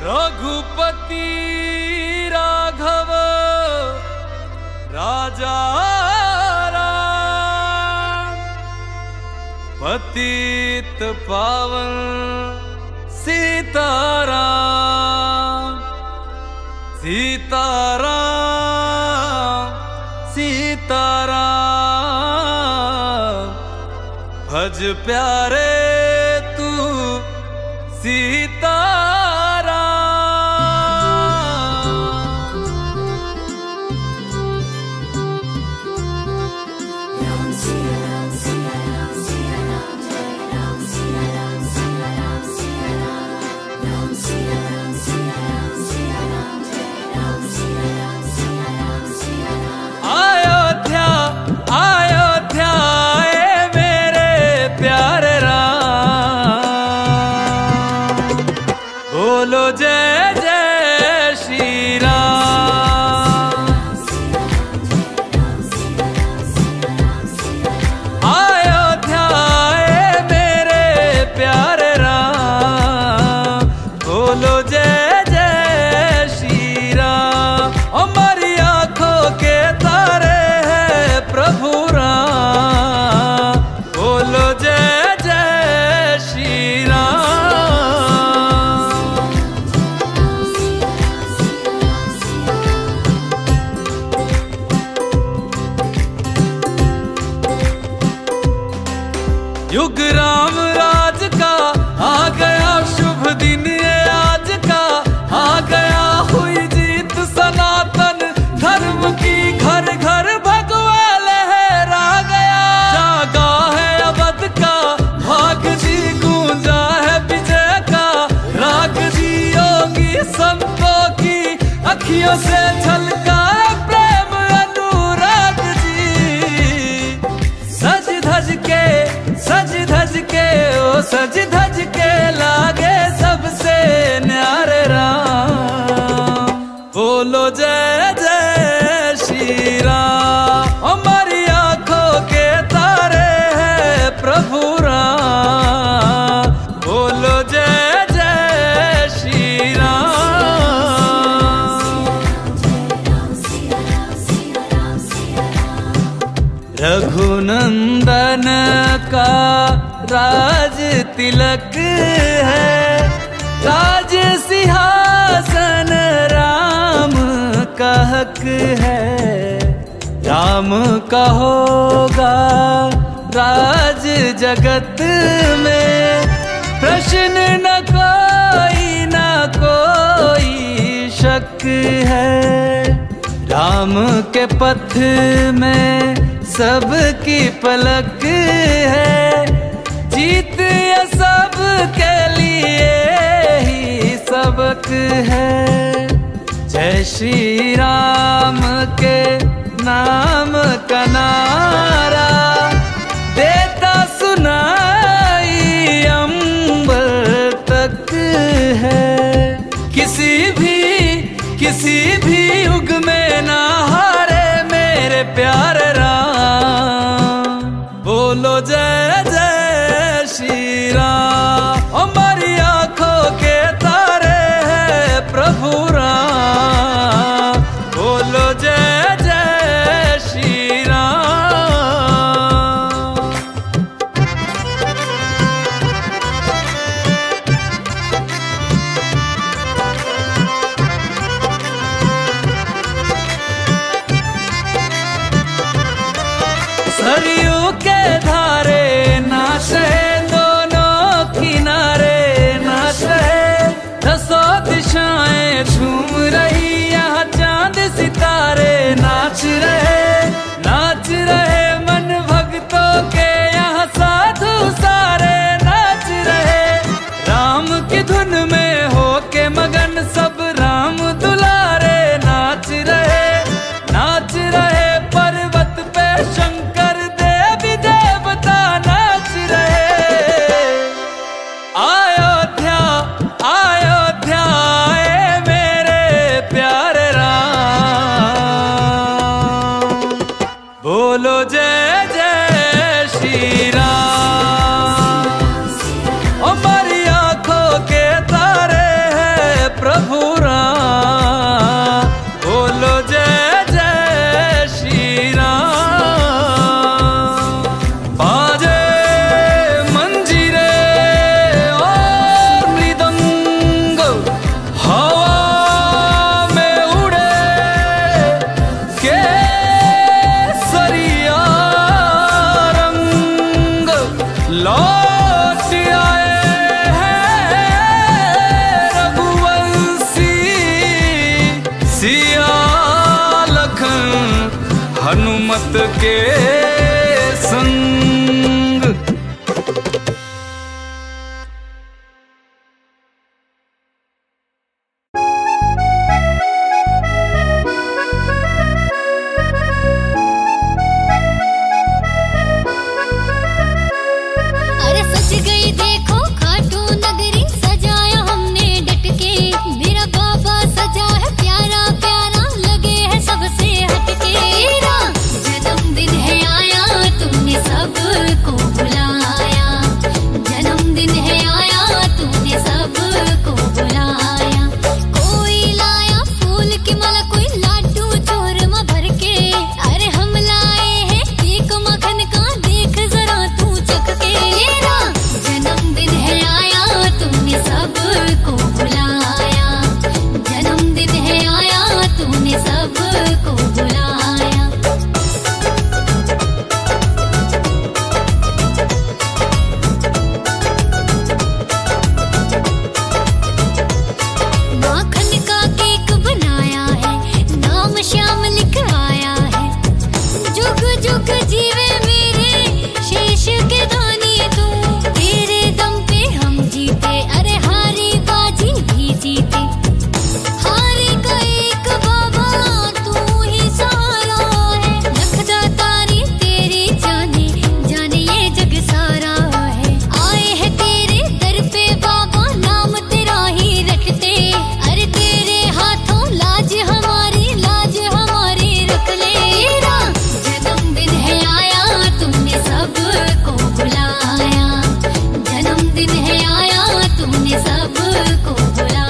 रघुपति राघव राजा राम, पतित पावन सीताराम सीताराम सीताराम। भज प्यारे तू सीताराम। अयोध्या अयोध्या मेरे प्यारे राम, बोलो जय जय श्री राम। अयोध्या मेरे प्यारे राम, बोलो जय जय श्री राम। हमारी आंखों के तारे हैं प्रभु राम, बोलो जय जय श्री राम। युग राम राज का आ गया शुभ दिन ये आज का, आ गया हुई जीत सनातन धर्म की, घर घर भगवा लहरा गया। जागा है अवध का भाग जी, गूंजा है विजय का राग जी। योगी संतों की अखियों से झलका है प्रेम अनुराग जी। सज धज के ओ सज धज के लागे सबसे न्यारे राम, बोलो जय जय श्री राम। हमारी आंखों के तारे हैं प्रभु राम, बोलो जय जय श्री राम। रघुनंदन का राज तिलक है, राज सिंहासन राम का हक है। राम का होगा राज जगत में, प्रश्न न कोई शक है। राम के पथ में सबकी पलक है, जीत ये सब के लिए ही सबक है। जय श्री राम के नाम का नारा देता सुनाई अंबर तक है। किसी भी युग में ना हारे मेरे प्यारे राम, बोलो जय जय श्री राम। हमारी आंखों के तारे हैं प्रभु राम, बोलो जय जय श्री राम। तूने सबको बुला